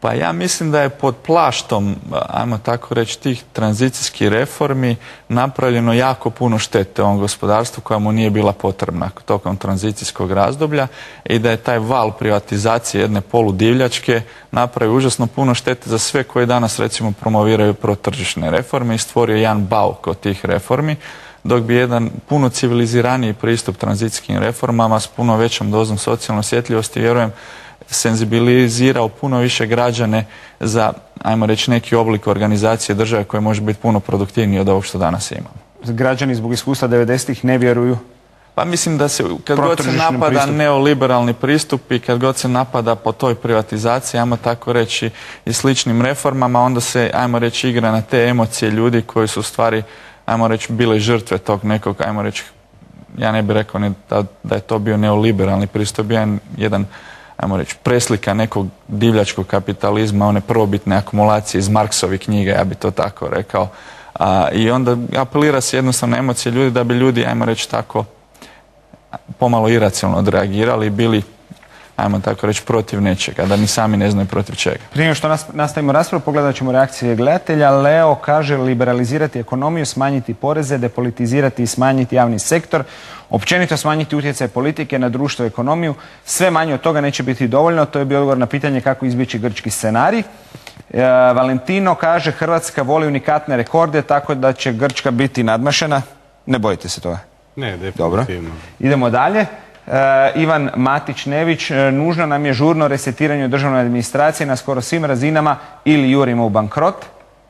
Pa ja mislim da je pod plaštom, ajmo tako reći, tih tranzicijskih reformi napravljeno jako puno štete ovom gospodarstvu koja mu nije bila potrebna tokom tranzicijskog razdoblja i da je taj val privatizacije jedne poludivljačke napravio užasno puno štete za sve koji danas recimo promoviraju protržišne reforme i stvorio jedan bauk od tih reformi, dok bi jedan puno civiliziraniji pristup tranzicijskim reformama s puno većom dozom socijalne osjetljivosti, vjerujem, senzibilizirao puno više građane za, ajmo reći, neki oblik organizacije države koji može biti puno produktivniji od ovog što danas imamo. Građani zbog iskustva devedesetih ne vjeruju? Pa mislim da se, kad god se napada pristup. neoliberalni pristup i kad god se napada po toj privatizaciji, ajmo tako reći, i sličnim reformama, onda se, ajmo reći, igra na te emocije ljudi koji su u stvari, ajmo reći, bile žrtve tog nekog, ajmo reći, ja ne bih rekao ni da, da je to bio neoliberalni pristup, bio jedan, ajmo reći, preslika nekog divljačkog kapitalizma, one prvobitne akumulacije iz Marksovih knjiga, ja bi to tako rekao. A, I onda apelira se jednostavno emocije ljudi da bi ljudi, ajmo reći tako, pomalo iracionalno odreagirali i bili, ajmo tako reći, protiv nečega, da ni sami ne znaju protiv čega. Prije nego što nastavimo raspravu, pogledat ćemo reakcije gledatelja. Leo kaže liberalizirati ekonomiju, smanjiti poreze, depolitizirati i smanjiti javni sektor, općenito smanjiti utjecaj politike na društvo i ekonomiju. Sve manje od toga neće biti dovoljno. To je bio odgovor na pitanje kako izbjeći grčki scenarij. E, Valentino kaže Hrvatska voli unikatne rekorde, tako da će Grčka biti nadmašena. Ne bojite se toga? Ne, definitivno. Dobro. Idemo dalje. E, Ivan Matić-Nević, nužno nam je žurno resetiranje državne administracije na skoro svim razinama ili jurimo u bankrot.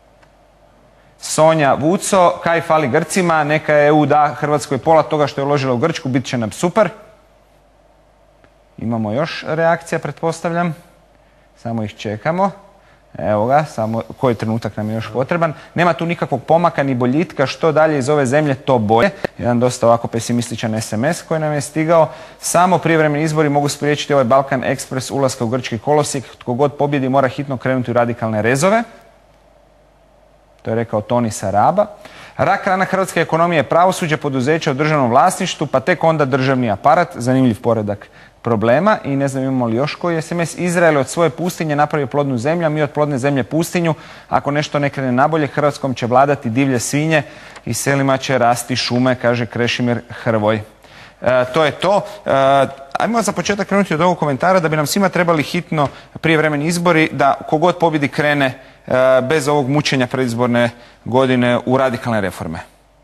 Sonja Vuco, kaj fali Grcima, neka E U da Hrvatskoj pola toga što je uložila u Grčku, bit će nam super. Imamo još reakcija, pretpostavljam. Samo ih čekamo. Evo ga, samo koji trenutak nam je još potreban. Nema tu nikakvog pomaka ni boljitka, što dalje iz ove zemlje to bolje. Jedan dosta ovako pesimističan es em es koji nam je stigao. Samo prijevremeni izbori mogu spriječiti ovaj Balkan Express ulaska u grčki kolosijek. Tko god pobjedi mora hitno krenuti u radikalne rezove. To je rekao Toni Saraba. Rak rana hrvatske ekonomije je pravosuđe, poduzeća u državnom vlasništvu, pa tek onda državni aparat. Zanimljiv poredak problema. I ne znam imamo li još koji es em es. Izrael od svoje pustinje napravio plodnu zemlju, a mi od plodne zemlje pustinju. Ako nešto ne krene nabolje, Hrvatskom će vladati divlje svinje i selima će rasti šume, kaže Krešimir Hrvoj. E, to je to. E, ajmo za početak krenuti od ovog komentara da bi nam svima trebali hitno prijevremeni izbori, da kogod pobjedi krene e, bez ovog mučenja predizborne godine u radikalne reforme.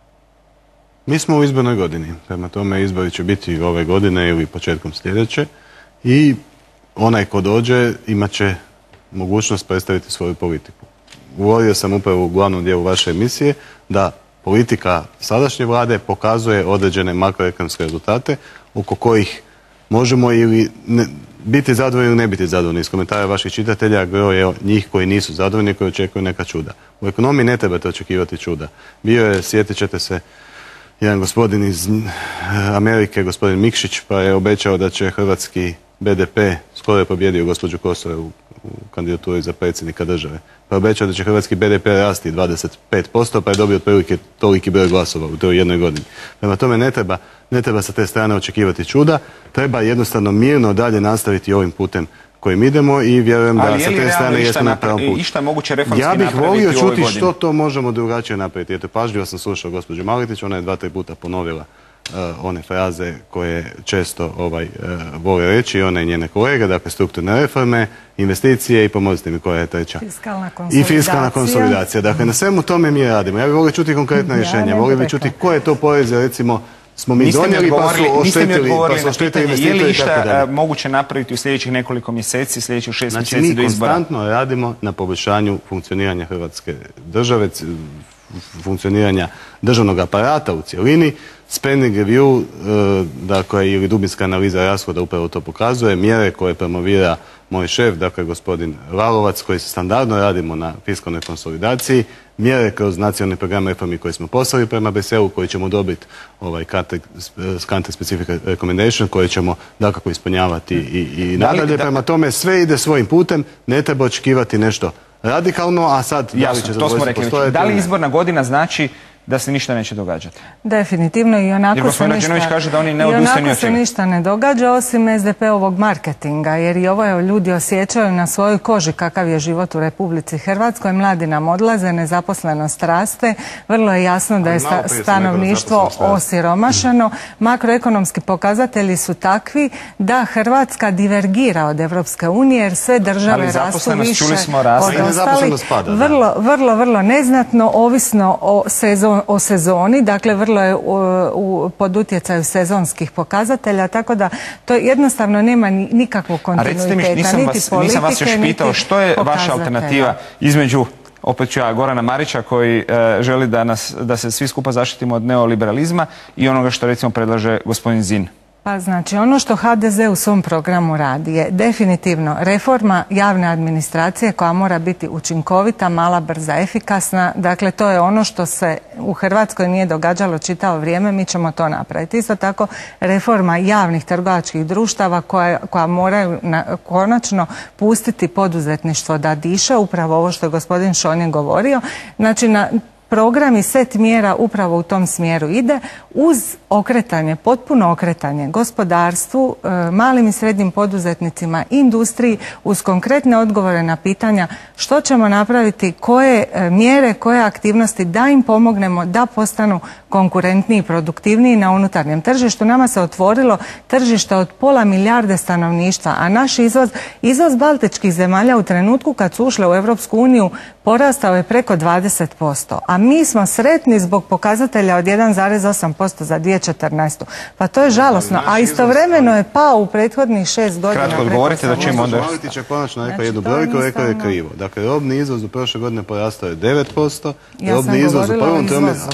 Mi smo u izbornoj godini, prema tome izbori će biti ove godine ili početkom sljedeće i onaj ko dođe imat će mogućnost predstaviti svoju politiku. Govorio sam upravo u glavnom dijelu vaše emisije da politika sadašnje vlade pokazuje određene makroekonomske rezultate oko kojih možemo ili ne, biti zadovoljni ili ne biti zadovoljni. Iz komentara vaših čitatelja gro je njih koji nisu zadovoljni, koji očekuju neka čuda. U ekonomiji ne trebate očekivati čuda. Bio je, sjetit ćete se, jedan gospodin iz Amerike, gospodin Mikšić, pa je obećao da će hrvatski be de pe, skoro je pobjedio gospođu Kosor u, u kandidaturi za predsjednika države, pa je obećao da će hrvatski be de pe rasti dvadeset pet posto, pa je dobio otprilike toliki broj glasova u toj jednoj godini. Prema tome ne treba, ne treba sa te strane očekivati čuda, treba jednostavno mirno dalje nastaviti ovim putem kojim idemo i vjerujem da sa te strane jesmo na pravom putu. Ja bih volio čuti što to možemo drugačije napraviti. Eto, pažljivo sam slušao gospođu Maletić, ona je dva, tri puta ponovila uh, one fraze koje često ovaj, uh, vole reći, one i njene kolege, dakle strukturne reforme, investicije i pomozite mi koja je treća. Fiskalna konsolidacija. I fiskalna konsolidacija. Dakle, na svemu tome mi radimo. Ja bih volio čuti konkretna rješenja. Volio bih čuti koje to poreze, recimo, smo mi donijeli pa su oštetili, pa su oštetili investitori. Je li išta moguće napraviti u sljedećih nekoliko mjeseci, sljedećih šest znači, mjeseci do izbora? Znači mi konstantno radimo na poboljšanju funkcioniranja Hrvatske države, funkcioniranja državnog aparata u cjelini. Spending review, dakle, ili dubinska analiza rashoda upravo to pokazuje. Mjere koje promovira moj šef, dakle gospodin Lalovac, koji se standardno radimo na fiskalnoj konsolidaciji. Mjere kroz nacionalni program reformi koji smo poslali prema be es e u, koji ćemo dobiti ovaj country specific recommendation, koje ćemo dakako ispunjavati i, i nadalje. Da, prema tome sve ide svojim putem, ne treba očekivati nešto radikalno, a sad jasno, da li će to smo rekli. Da li izborna godina znači da se ništa neće događati? Definitivno i onako, jer gospodin Rađenović kaže da oni ne odustaju ni od čega. se ništa ne događa osim es de pe ovog marketinga, jer i ovo je, ljudi osjećaju na svojoj koži kakav je život u Republici Hrvatskoj, mladi nam odlaze, nezaposlenost raste, vrlo je jasno da je sta, stanovništvo osiromašeno, makroekonomski pokazatelji su takvi da Hrvatska divergira od Evropske unije jer sve države rastu više od ostalih. Vrlo, vrlo, vrlo neznatno, ovisno o, sezon, o sezoni, dakle vrlo je u, u, pod utjecaju sezonskih pokazatelja, tako da to jednostavno nema nikakvog kontinuiteta, mi, nisam niti vas, politike, nisam vas još pitao što je vaša alternativa između, opet ću ja, Gorana Marića koji e, želi da, nas, da se svi skupa zaštitimo od neoliberalizma i onoga što recimo predlaže gospodin Zin. Pa znači, ono što ha de ze u svom programu radi je definitivno reforma javne administracije koja mora biti učinkovita, mala, brza, efikasna. Dakle, to je ono što se u Hrvatskoj nije događalo čitavo vrijeme, mi ćemo to napraviti. Isto tako, reforma javnih trgovačkih društava koja, koja moraju na, konačno pustiti poduzetništvo da diše, upravo ovo što je gospodin Šonje govorio. Znači, na program i set mjera upravo u tom smjeru ide uz okretanje, potpuno okretanje gospodarstvu, malim i srednjim poduzetnicima, industriji, uz konkretne odgovore na pitanja što ćemo napraviti, koje mjere, koje aktivnosti da im pomognemo da postanu konkurentniji i produktivniji na unutarnjem tržištu. Nama se otvorilo tržište od pola milijarde stanovništva, a naš izvoz, izvoz baltičkih zemalja u trenutku kad su ušle u Europsku uniju porastao je preko dvadeset posto, a mi smo sretni zbog pokazatelja od jedan zarez osam posto za dvije tisuće četrnaestu. Pa to je žalosno, a istovremeno je pao u prethodnih šest godina. Kratko odgovorite da ćemo onda... Maletić je konačno rekao jednu brojku, rekao je krivo. Dakle, robni izvoz u prošle godine porastao je devet posto. Ja sam govorila o izvozu.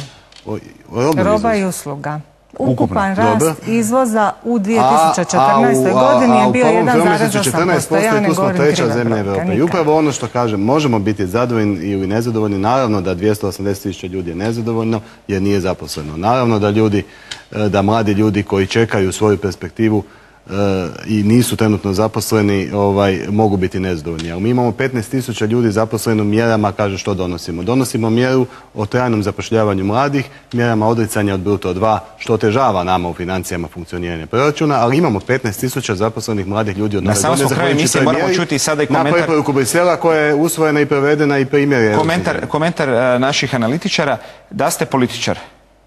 Roba i usluga. Ukupan rast Dobre. izvoza u dvije tisuće četrnaestoj. A, a, godini je bio jedan zarez osam posto. Ja ne govorim treća zemlja Europe. I upravo ono što kažem, možemo biti zadovoljni ili nezadovoljni. Naravno da dvjesto osamdeset tisuća ljudi je nezadovoljno jer nije zaposleno. Naravno da ljudi, da mladi ljudi koji čekaju svoju perspektivu i nisu trenutno zaposleni ovaj, mogu biti nezadovoljni. Ali mi imamo petnaest tisuća ljudi zaposleno mjerama, kaže što donosimo. Donosimo mjeru o trajnom zapošljavanju mladih, mjerama odricanja od bruto dva, što otežava nama u financijama funkcioniranje proračuna, ali imamo petnaest tisuća zaposlenih mladih ljudi od nove godine. Na samom kraju mislim moramo čuti sada i komentar... Na preporuku Brisela koja je usvojena i provedena i primjer... Komentar, komentar uh, naših analitičara, da ste političar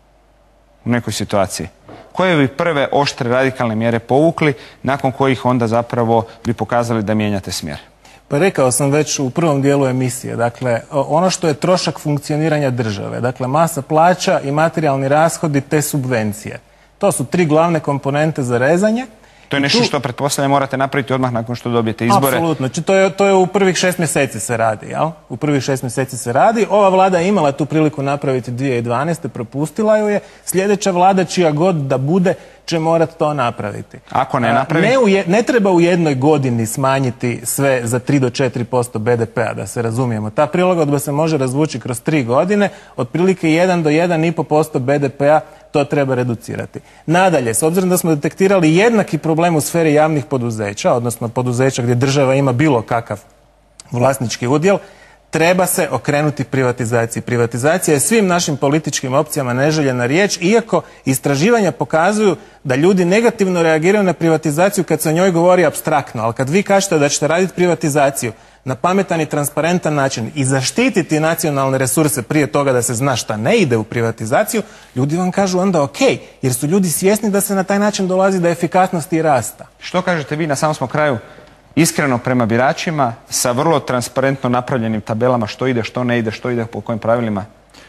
u nekoj situaciji, koje bi prve oštre radikalne mjere povukli, nakon kojih onda zapravo bi pokazali da mijenjate smjer? Pa rekao sam već u prvom dijelu emisije, dakle, ono što je trošak funkcioniranja države, dakle, masa plaća i materijalni rashodi te subvencije. To su tri glavne komponente za rezanje. To je nešto što pretpostavljam morate napraviti odmah nakon što dobijete izbore. Apsolutno. Znači, to je, to je u prvih šest mjeseci se radi, jel? U prvih šest mjeseci se radi. Ova vlada je imala tu priliku napraviti dvije tisuće dvanaeste. propustila ju je. Sljedeća vlada, čija god da bude, će morati to napraviti. Ako ne napravi? Ne, u je, ne treba u jednoj godini smanjiti sve za tri do četiri posto be de pea, da se razumijemo. Ta prilagodba se može razvući kroz tri godine, otprilike jedan do jedan i pol posto be de pea to treba reducirati. Nadalje, s obzirom da smo detektirali jednaki problem u sferi javnih poduzeća, odnosno poduzeća gdje država ima bilo kakav vlasnički udjel, treba se okrenuti privatizaciji. Privatizacija je svim našim političkim opcijama neželjena riječ, iako istraživanja pokazuju da ljudi negativno reagiraju na privatizaciju kad se o njoj govori apstraktno, ali kad vi kažete da ćete raditi privatizaciju na pametan i transparentan način i zaštititi nacionalne resurse prije toga da se zna šta ne ide u privatizaciju, ljudi vam kažu onda ok, jer su ljudi svjesni da se na taj način dolazi do efikasnosti i rasta. Što kažete vi, na samom smo kraju, iskreno prema biračima, sa vrlo transparentno napravljenim tabelama što ide, što ne ide, što ide po kojim pravilima?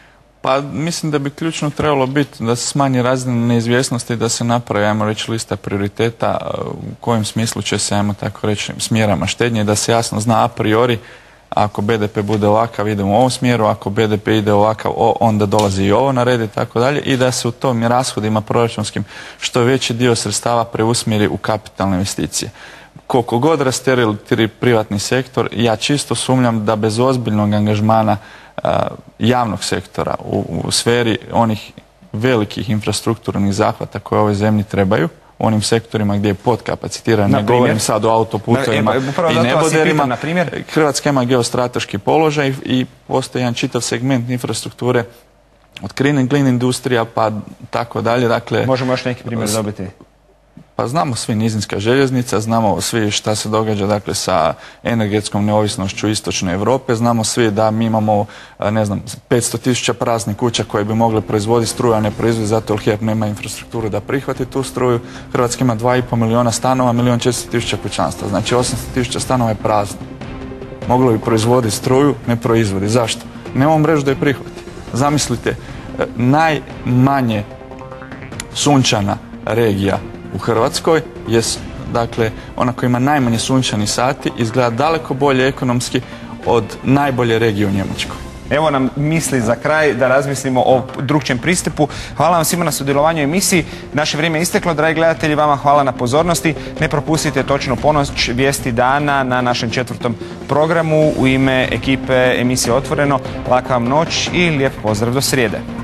Pa mislim da bi ključno trebalo biti da se smanji razina neizvjesnosti i da se napravi, ajmo reći, lista prioriteta u kojem smislu će se, ajmo tako reći, s mjerama štednje, da se jasno zna a priori ako be de pe bude ovakav idemo u ovom smjeru, ako be de pe ide ovakav onda dolazi i ovo na red i tako dalje, i da se u tom rashodima proračunskim što veći dio sredstava preusmjeri u kapitalne investicije. Koliko god rasterili privatni sektor, ja čisto sumnjam da bez ozbiljnog angažmana uh, javnog sektora u, u sferi onih velikih infrastrukturnih zahvata koje ovoj zemlji trebaju, onim sektorima gdje je podkapacitiran, ne govorim sad o autoputovima i neboderima. Hrvatska ima geostrateški položaj i postoji jedan čitav segment infrastrukture od clean and clean industrija pa tako dalje. Dakle, možemo još neki primjer dobiti? Pa znamo svi nizinska željeznica, znamo svi šta se događa dakle sa energetskom neovisnošću istočne Europe, znamo svi da mi imamo ne znam petsto tisuća praznih kuća koje bi mogle proizvoditi struju, a ne proizvodi zato jer H E P nema infrastrukturu da prihvati tu struju. Hrvatska ima dva i pol milijuna stanova, milijun četiristo tisuća kućanstva, znači osamsto tisuća stanova je prazno. Moglo bi proizvoditi struju, ne proizvodi. Zašto? Nemamo mrežu da je prihvati. Zamislite, najmanje sunčana regija u Hrvatskoj je dakle ona koja ima najmanje sunčanih sati, izgleda daleko bolje ekonomski od najbolje regije u Njemačkoj. Evo nam misli za kraj da razmislimo o drugčijem pristupu. Hvala vam svima na sudjelovanju u emisiji. Naše vrijeme je isteklo, dragi gledatelji, vama hvala na pozornosti. Ne propustite točno ponoć vijesti dana na našem četvrtom programu. U ime ekipe emisije Otvoreno, laka vam noć i lijep pozdrav do srijede.